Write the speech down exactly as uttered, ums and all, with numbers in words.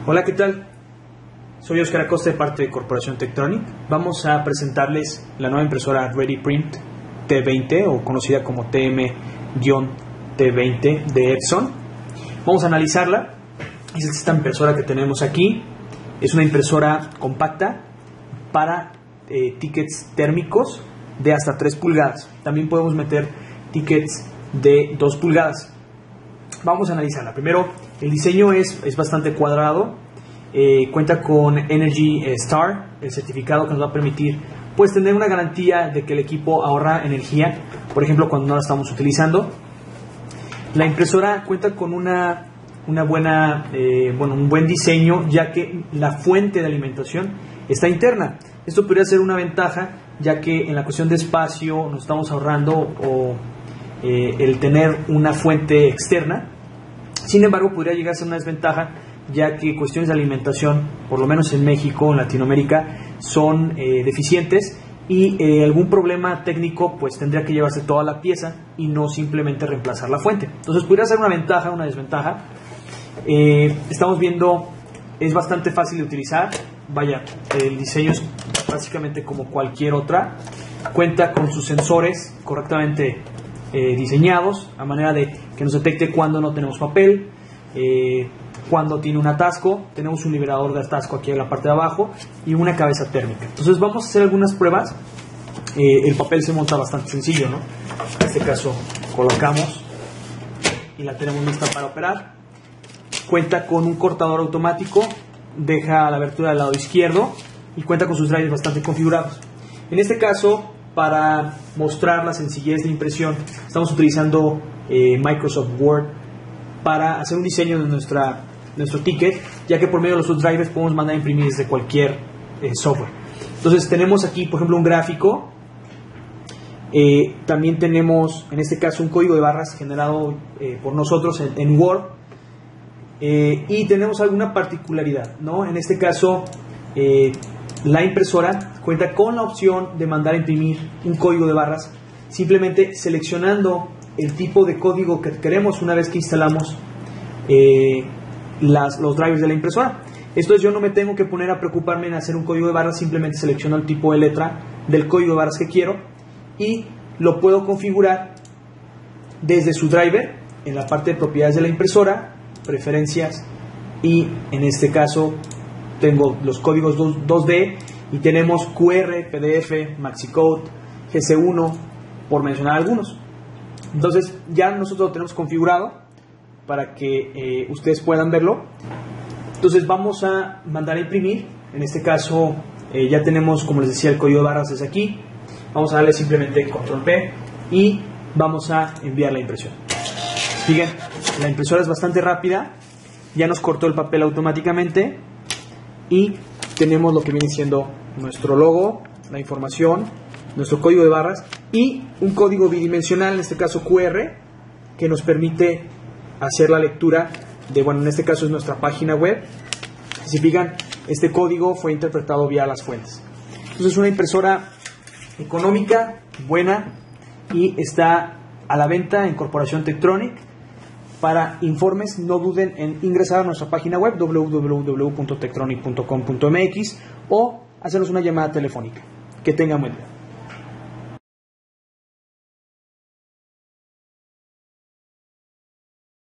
Hola, ¿qué tal? Soy Oscar Acosta de parte de Corporación Tektronix. Vamos a presentarles la nueva impresora ReadyPrint T veinte o conocida como T M T veinte de Epson. Vamos a analizarla. Es esta impresora que tenemos aquí. Es una impresora compacta para eh, tickets térmicos de hasta tres pulgadas. También podemos meter tickets de dos pulgadas. Vamos a analizarla. Primero, el diseño es, es bastante cuadrado. Eh, cuenta con Energy Star, el certificado que nos va a permitir pues tener una garantía de que el equipo ahorra energía, por ejemplo cuando no la estamos utilizando. La impresora cuenta con una, una buena, eh, bueno, un buen diseño, ya que la fuente de alimentación está interna. Esto podría ser una ventaja, ya que en la cuestión de espacio nos estamos ahorrando o eh, el tener una fuente externa. Sin embargo, podría llegar a ser una desventaja, ya que cuestiones de alimentación, por lo menos en México, en Latinoamérica, son eh, deficientes y eh, algún problema técnico pues tendría que llevarse toda la pieza y no simplemente reemplazar la fuente. Entonces podría ser una ventaja, una desventaja. Eh, estamos viendo, es bastante fácil de utilizar. Vaya, el diseño es básicamente como cualquier otra. Cuenta con sus sensores correctamente eh, diseñados, a manera de que nos detecte cuando no tenemos papel, eh, cuando tiene un atasco. Tenemos un liberador de atasco aquí en la parte de abajo y una cabeza térmica. Entonces vamos a hacer algunas pruebas. Eh, el papel se monta bastante sencillo, ¿no? En este caso colocamos y la tenemos lista para operar. Cuenta con un cortador automático, deja la abertura del lado izquierdo y cuenta con sus drivers bastante configurados. En este caso, para mostrar la sencillez de impresión, estamos utilizando eh, Microsoft Word para hacer un diseño de nuestra, nuestro ticket, ya que por medio de los subdrivers podemos mandar a imprimir desde cualquier eh, software. Entonces tenemos aquí, por ejemplo, un gráfico. Eh, también tenemos, en este caso, un código de barras generado eh, por nosotros en, en Word. Eh, y tenemos alguna particularidad, ¿no? En este caso, eh, la impresora cuenta con la opción de mandar a imprimir un código de barras, simplemente seleccionando el tipo de código que queremos una vez que instalamos eh, las, los drivers de la impresora. Esto es, yo no me tengo que poner a preocuparme en hacer un código de barras, simplemente selecciono el tipo de letra del código de barras que quiero y lo puedo configurar desde su driver en la parte de propiedades de la impresora, preferencias, y en este caso tengo los códigos dos D y tenemos Q R, P D F, MaxiCode, G C uno, por mencionar algunos. Entonces ya nosotros lo tenemos configurado para que eh, ustedes puedan verlo. Entonces vamos a mandar a imprimir. En este caso eh, ya tenemos, como les decía, el código de barras desde aquí. Vamos a darle simplemente control P y vamos a enviar la impresión. Fíjense, la impresora es bastante rápida. Ya nos cortó el papel automáticamente y tenemos lo que viene siendo nuestro logo, la información, nuestro código de barras y un código bidimensional, en este caso Q R, que nos permite hacer la lectura de, bueno, en este caso es nuestra página web. Si fijan, este código fue interpretado vía las fuentes. Entonces es una impresora económica, buena, y está a la venta en Corporación Tektronix. Para informes, no duden en ingresar a nuestra página web w w w punto tektronix punto com punto m x o hacernos una llamada telefónica. Que tengan buen día.